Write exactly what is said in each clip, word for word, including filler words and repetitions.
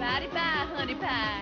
Bye-bye, honey pie.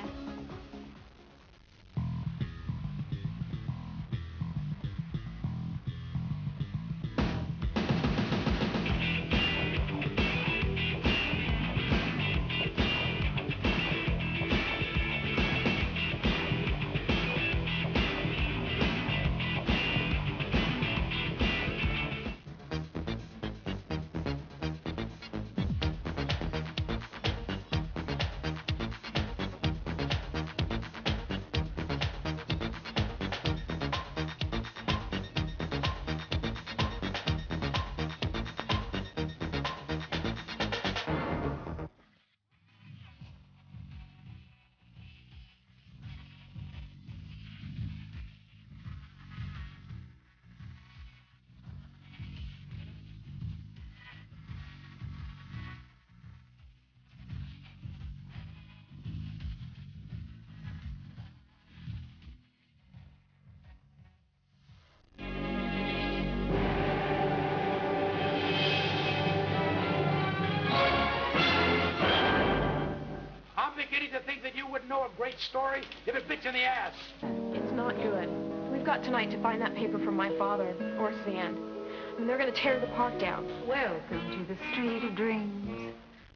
To think that you wouldn't know a great story if it bit you in the ass. It's not good. We've got tonight to find that paper from my father, or Sand. And they're going to tear the park down. Welcome to the Street of Dreams.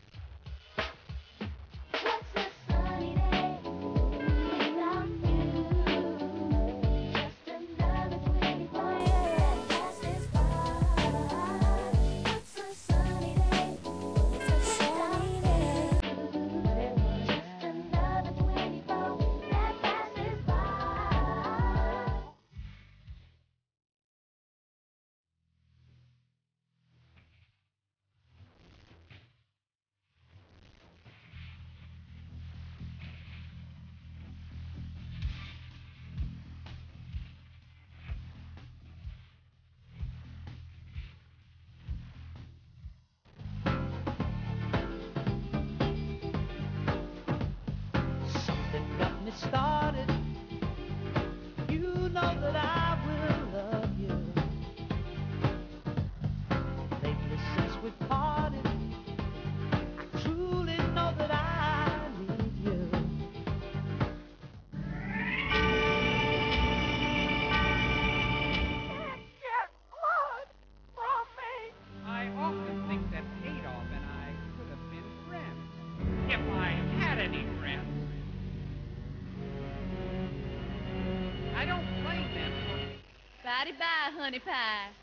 Started, you know that I will love you. Lately since we parted, I truly know that I need you. Can't get blood from me. I often think that Adolf and I could have been friends, if I had any friends. I don't blame them for... Bye-bye, honey pie.